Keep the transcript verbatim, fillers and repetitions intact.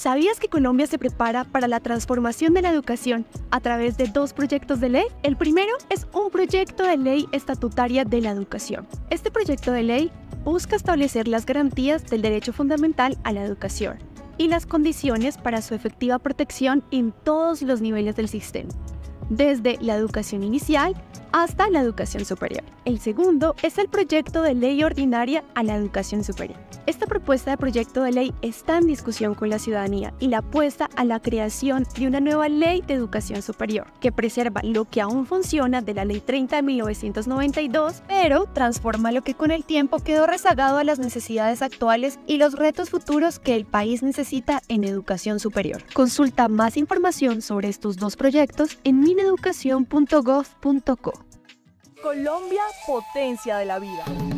¿Sabías que Colombia se prepara para la transformación de la educación a través de dos proyectos de ley? El primero es un proyecto de ley estatutaria de la educación. Este proyecto de ley busca establecer las garantías del derecho fundamental a la educación y las condiciones para su efectiva protección en todos los niveles del sistema, desde la educación inicial hasta la educación superior. El segundo es el proyecto de ley ordinaria a la educación superior. Esta propuesta de proyecto de ley está en discusión con la ciudadanía y la apuesta a la creación de una nueva ley de educación superior que preserva lo que aún funciona de la Ley treinta de mil novecientos noventa y dos, pero transforma lo que con el tiempo quedó rezagado a las necesidades actuales y los retos futuros que el país necesita en educación superior. Consulta más información sobre estos dos proyectos en mineducación punto gov punto co. Colombia, potencia de la vida.